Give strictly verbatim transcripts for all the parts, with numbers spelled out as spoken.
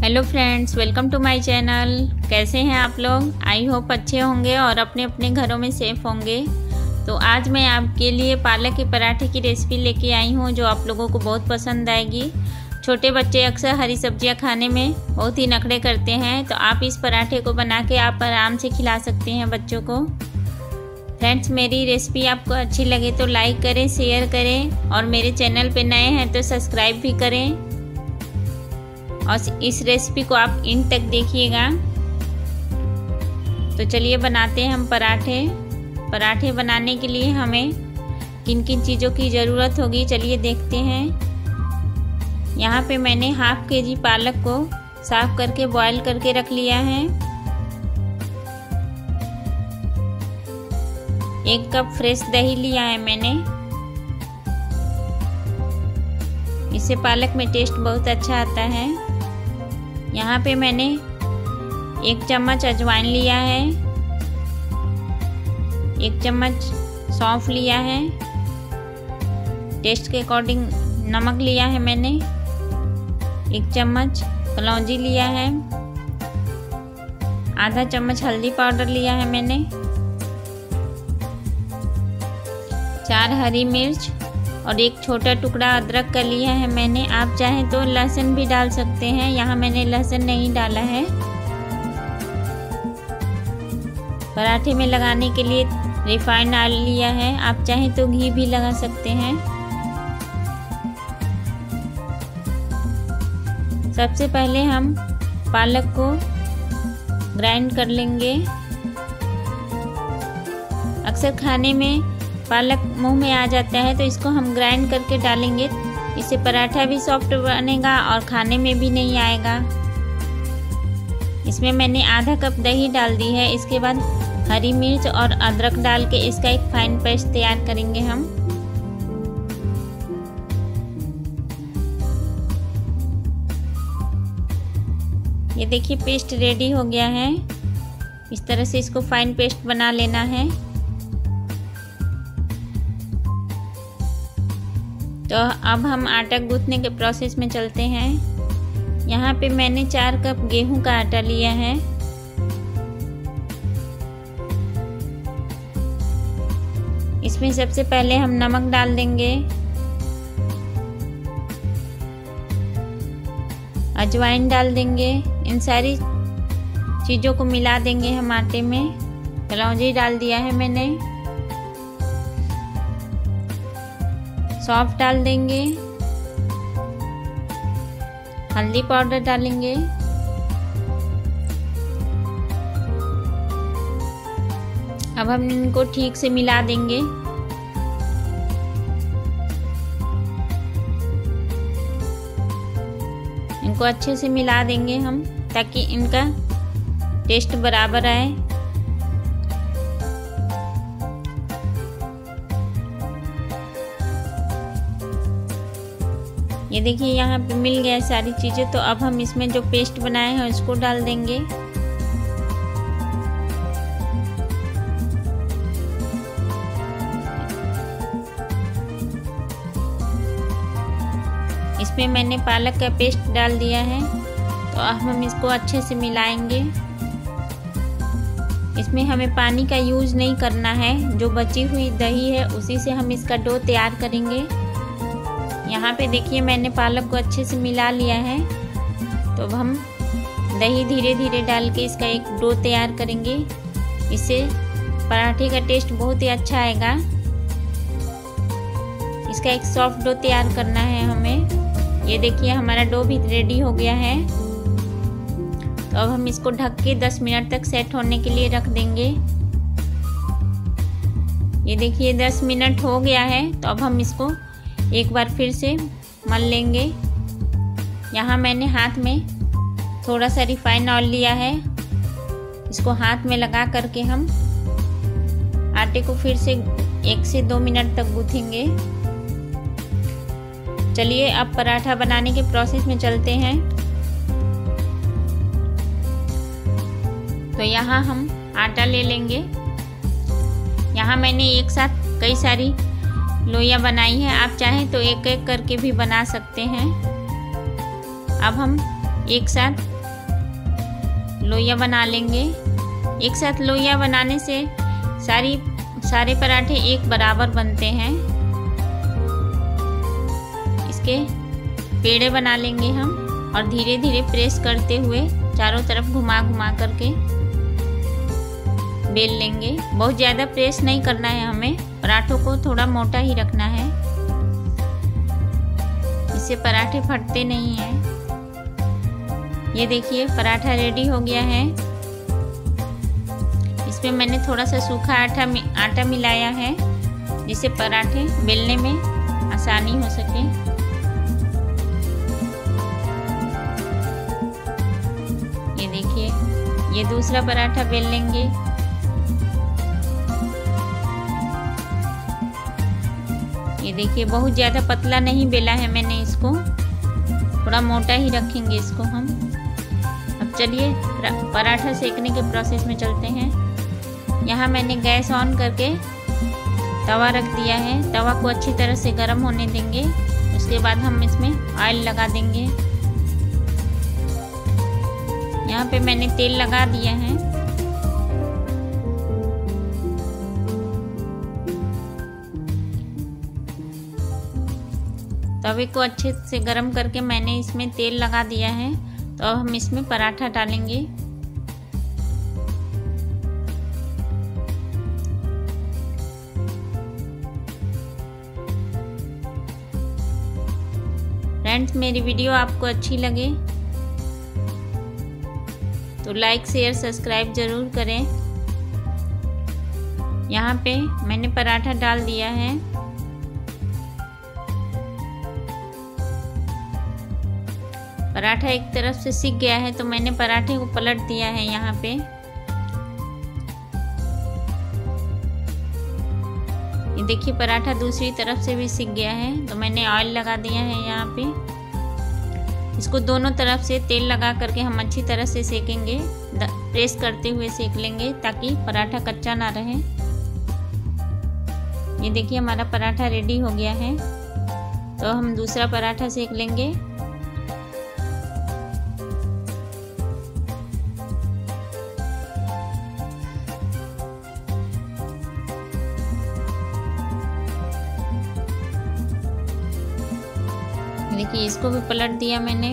Hello friends, welcome to my channel. कैसे हैं आप लोग? आई होप अच्छे होंगे और अपने अपने घरों में सेफ होंगे। तो आज मैं आपके लिए पालक के पराठे की रेसिपी लेके आई हूँ जो आप लोगों को बहुत पसंद आएगी। छोटे बच्चे अक्सर हरी सब्जियाँ खाने में बहुत ही नखरे करते हैं, तो आप इस पराठे को बना के आप आराम से खिला सकते हैं बच्चों को। फ्रेंड्स, मेरी रेसिपी आपको अच्छी लगे तो लाइक करें, शेयर करें और मेरे चैनल पे नए हैं तो सब्सक्राइब भी करें और इस रेसिपी को आप इन तक देखिएगा। तो चलिए बनाते हैं हम पराठे। पराठे बनाने के लिए हमें किन किन चीज़ों की ज़रूरत होगी चलिए देखते हैं। यहाँ पे मैंने हाफ के जी पालक को साफ करके बॉईल करके रख लिया है। एक कप फ्रेश दही लिया है मैंने। इससे पालक में टेस्ट बहुत अच्छा आता है। यहाँ पे मैंने एक चम्मच अजवाइन लिया है, एक चम्मच सौंफ लिया है, टेस्ट के अकॉर्डिंग नमक लिया है मैंने, एक चम्मच कलौंजी लिया है, आधा चम्मच हल्दी पाउडर लिया है मैंने, चार हरी मिर्च और एक छोटा टुकड़ा अदरक का लिया है मैंने। आप चाहें तो लहसुन भी डाल सकते हैं, यहाँ मैंने लहसुन नहीं डाला है। पराठे में लगाने के लिए रिफाइंड ऑयल लिया है, आप चाहें तो घी भी लगा सकते हैं। सबसे पहले हम पालक को ग्राइंड कर लेंगे। अक्सर खाने में पालक मुंह में आ जाता है तो इसको हम ग्राइंड करके डालेंगे, इससे पराठा भी सॉफ्ट बनेगा और खाने में भी नहीं आएगा। इसमें मैंने आधा कप दही डाल दी है। इसके बाद हरी मिर्च और अदरक डाल के इसका एक फाइन पेस्ट तैयार करेंगे हम। ये देखिए पेस्ट रेडी हो गया है। इस तरह से इसको फाइन पेस्ट बना लेना है। तो अब हम आटा गूंथने के प्रोसेस में चलते हैं। यहाँ पे मैंने चार कप गेहूं का आटा लिया है। इसमें सबसे पहले हम नमक डाल देंगे, अजवाइन डाल देंगे, इन सारी चीज़ों को मिला देंगे हम आटे में। कलौंजी डाल दिया है मैंने, सौंफ डाल देंगे, हल्दी पाउडर डालेंगे, अब हम इनको ठीक से मिला देंगे। इनको अच्छे से मिला देंगे हम ताकि इनका टेस्ट बराबर आए। ये देखिए यहाँ पे मिल गया सारी चीज़ें। तो अब हम इसमें जो पेस्ट बनाए हैं उसको डाल देंगे। इसमें मैंने पालक का पेस्ट डाल दिया है। तो अब हम इसको अच्छे से मिलाएंगे। इसमें हमें पानी का यूज़ नहीं करना है, जो बची हुई दही है उसी से हम इसका डो तैयार करेंगे। यहाँ पे देखिए मैंने पालक को अच्छे से मिला लिया है। तो अब हम दही धीरे धीरे डाल के इसका एक डो तैयार करेंगे। इससे पराठे का टेस्ट बहुत ही अच्छा आएगा। इसका एक सॉफ्ट डो तैयार करना है हमें। ये देखिए हमारा डो भी रेडी हो गया है। तो अब हम इसको ढक के दस मिनट तक सेट होने के लिए रख देंगे। ये देखिए दस मिनट हो गया है। तो अब हम इसको एक बार फिर से मल लेंगे। यहाँ मैंने हाथ में थोड़ा सा रिफाइंड ऑयल लिया है। इसको हाथ में लगा करके हम आटे को फिर से एक से दो मिनट तक गूंथेंगे। चलिए अब पराठा बनाने के प्रोसेस में चलते हैं। तो यहाँ हम आटा ले लेंगे। यहाँ मैंने एक साथ कई सारी लोइयाँ बनाई हैं, आप चाहें तो एक एक करके भी बना सकते हैं। अब हम एक साथ लोइयाँ बना लेंगे। एक साथ लोइयाँ बनाने से सारी सारे पराठे एक बराबर बनते हैं। इसके पेड़े बना लेंगे हम और धीरे धीरे प्रेस करते हुए चारों तरफ घुमा घुमा करके बेल लेंगे। बहुत ज़्यादा प्रेस नहीं करना है, हमें पराठों को थोड़ा मोटा ही रखना है, इससे पराठे फटते नहीं हैं। ये देखिए पराठा रेडी हो गया है। इसमें मैंने थोड़ा सा सूखा आटा आटा मिलाया है जिससे पराठे बेलने में आसानी हो सके। ये देखिए ये दूसरा पराठा बेल लेंगे। ये देखिए बहुत ज़्यादा पतला नहीं बेला है मैंने इसको, थोड़ा मोटा ही रखेंगे इसको हम। अब चलिए पराठा सेकने के प्रोसेस में चलते हैं। यहाँ मैंने गैस ऑन करके तवा रख दिया है। तवा को अच्छी तरह से गर्म होने देंगे, उसके बाद हम इसमें ऑयल लगा देंगे। यहाँ पे मैंने तेल लगा दिया है। तवे को अच्छे से गर्म करके मैंने इसमें तेल लगा दिया है। तो अब हम इसमें पराठा डालेंगे। फ्रेंड्स मेरी वीडियो आपको अच्छी लगे तो लाइक शेयर सब्सक्राइब ज़रूर करें। यहाँ पे मैंने पराठा डाल दिया है। पराठा एक तरफ से सिक गया है तो मैंने पराठे को पलट दिया है यहाँ पे। ये देखिए पराठा दूसरी तरफ से भी सिक गया है तो मैंने ऑयल लगा दिया है यहाँ पे। इसको दोनों तरफ से तेल लगा करके हम अच्छी तरह से सेकेंगे, प्रेस करते हुए सेक लेंगे ताकि पराठा कच्चा ना रहे। ये देखिए हमारा पराठा रेडी हो गया है। तो हम दूसरा पराठा सेक लेंगे। देखिए इसको भी पलट दिया मैंने।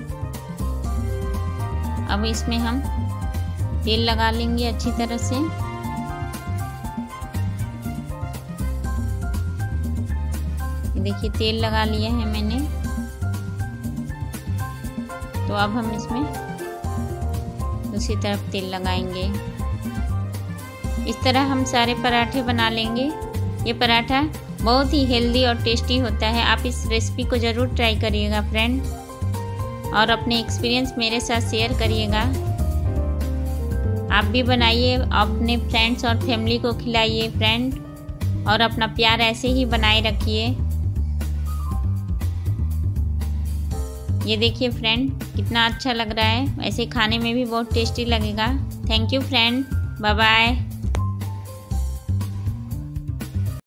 अब इसमें हम तेल लगा लेंगे अच्छी तरह से। देखिए तेल लगा लिया है मैंने। तो अब हम इसमें दूसरी तरफ तेल लगाएंगे। इस तरह हम सारे पराठे बना लेंगे। ये पराठा बहुत ही हेल्दी और टेस्टी होता है। आप इस रेसिपी को ज़रूर ट्राई करिएगा फ्रेंड, और अपने एक्सपीरियंस मेरे साथ शेयर करिएगा। आप भी बनाइए, अपने फ्रेंड्स और फैमिली को खिलाइए फ्रेंड, और अपना प्यार ऐसे ही बनाए रखिए। ये देखिए फ्रेंड कितना अच्छा लग रहा है, ऐसे खाने में भी बहुत टेस्टी लगेगा। Thank you friend, bye bye.